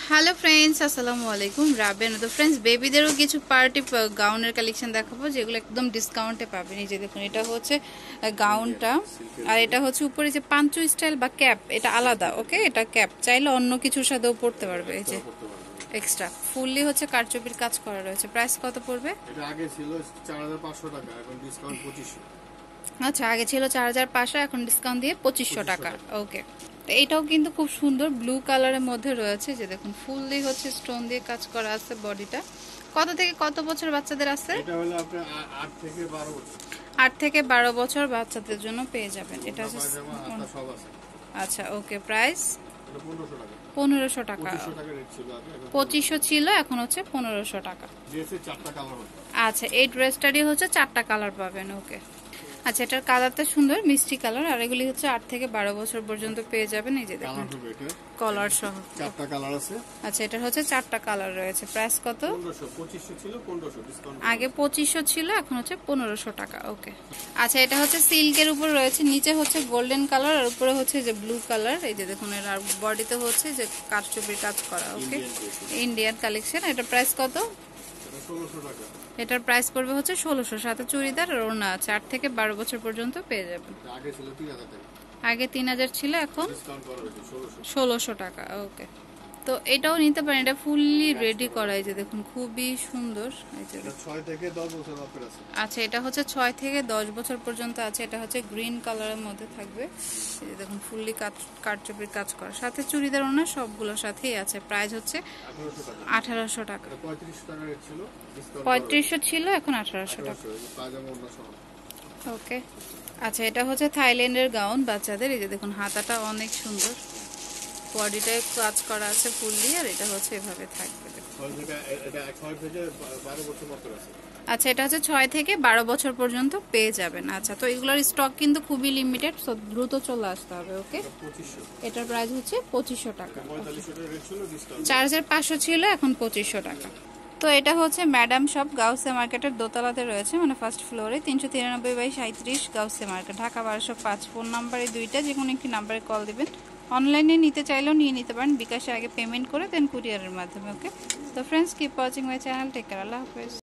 Hello friends, আসসালামু আলাইকুম। রাবেন তো ফ্রেন্ডস, বেবিদেরও কিছু পার্টি গাউনের কালেকশন দেখাবো যেগুলো একদম ডিসকাউন্টে পাবেন। এই যে দেখুন, এটা হচ্ছে গাউনটা, আর এটা হচ্ছে উপরে যে পাঞ্চু স্টাইল বা ক্যাপ, এটা আলাদা। ওকে, এটা ক্যাপ, চাইলে অন্য কিছুর সাথেও পরতে পারবে। এই যে এক্সট্রা ফুললি হচ্ছে কারচুপির কাজ করা রয়েছে। প্রাইস কত পড়বে? এটা আগে ছিল 4500 টাকা, এখন ডিসকাউন্ট 2500। আচ্ছা, আগে ছিল 4500, এখন ডিসকাউন্ট দিয়ে 2500 টাকা। ওকে, তো এইটাও কিন্তু খুব সুন্দর ব্লু কালারের মধ্যে রয়েছে। যে দেখুন, ফুললি হচ্ছে স্টোন দিয়ে কাজ করা আছে বডিটা। কত থেকে কত বছর বাচ্চাদের আছে? এটা হলো আপনার 8 থেকে 12 বছর। 8 থেকে 12 বছর বাচ্চাদের জন্য পেয়ে যাবেন। এটা হচ্ছে সব আছে। আচ্ছা, ওকে। প্রাইস এটা 1500 টাকা। 1500 টাকা। 2500 টাকা রেট ছিল আগে, এখন 2500 ছিল, এখন হচ্ছে 1500 টাকা। ড্রেসে 4টা কালার হবে। আচ্ছা, এই ড্রেসটারই হচ্ছে 4টা কালার পাবেন। ওকে, আচ্ছা, এটার কালারটা সুন্দর মিষ্টি কালার, আর এগুলি হচ্ছে 8 থেকে 12 বছর পর্যন্ত পেয়ে যাবেন। এই যে দেখুন, কলার সহ 4টা কালার আছে। আচ্ছা, এটার হচ্ছে 4টা কালার রয়েছে। প্রাইস কত? 1500। 2500 ছিল, 1500 ডিসকাউন্ট। আগে 2500 ছিল, এখন হচ্ছে 1500 টাকা। ওকে, আচ্ছা, এটা হচ্ছে সিল্কের উপর রয়েছে, নিচে হচ্ছে গোল্ডেন কালার, আর উপরে হচ্ছে যে ব্লু কালার। এই যে দেখুন, এর আর বডিতে হচ্ছে যে কারচুপির কাজ করা। Okay, Indian collection. এটা প্রাইস কত? 1600 টাকা। এটার প্রাইস পড়বে হচ্ছে 1600, সাথে চুড়িদার আর ওড়না আছে। 8 থেকে 12 বছর পর্যন্ত পেয়ে যাবেন। আগে ছিল 3000 টাকা, আগে 3000 ছিল, এখন ডিসকাউন্ট করা হয়েছে 1600। 1600 টাকা। ওকে, তো এটাও নিতে পারেন, এটা ফুললি রেডি করা। এই যে দেখুন, খুবই সুন্দর। এই যে এটা 6 থেকে 10 বছর অফার আছে। আচ্ছা, এটা হচ্ছে 6 থেকে 10 বছর পর্যন্ত আছে। এটা হচ্ছে গ্রিন কালারের মধ্যে থাকবে। এই যে দেখুন, ফুললি কারচুপির কাজ করা, সাথে চুড়িদার ওড়না সবগুলোর সাথেই আছে। প্রাইস হচ্ছে 1800 টাকা। 3500 টাকা রেট ছিল, ডিসকাউন্ট 3500 ছিল, এখন 1800 টাকা। পাজামা ওড়না সহ। ওকে, আচ্ছা, এটা হচ্ছে থাইল্যান্ডের গাউন বাচ্চাদের। এই যে দেখুন, হাতাটা অনেক সুন্দর, বডিটায় কাজ করা আছে ফুললি, আর এটা হচ্ছে এভাবে থাকবে। এটা 6 থেকে 12 বছর অফার আছে। আচ্ছা, এটা হচ্ছে 6 থেকে 12 বছর পর্যন্ত পেয়ে যাবেন। আচ্ছা, তো এগুলোর স্টক কিন্তু খুবই লিমিটেড, সো দ্রুত চলে আসতে হবে। ওকে, এটার প্রাইস হচ্ছে 2500 টাকা। 4500 টাকা রেট ছিল, ডিসকাউন্ট 4500 ছিল, এখন 2500 টাকা। তো এটা হচ্ছে ম্যাডাম শপ, গাউসিয়া মার্কেটের দোতলাতে রয়েছে, মানে ফার্স্ট ফ্লোরে, 393/37 Gausia market, Dhaka 1205। Phone number এই দুইটা, যে কোনো একটি নাম্বারে কল দিবেন। অনলাইনে নিতে চাইলেও নিয়ে নিতে পারেন, বিকাশে আগে পেমেন্ট করে দেন কুরিয়ারের মাধ্যমে। ওকে, তো friends, keep watching my channel. Take care, আল্লাহ হাফেজ।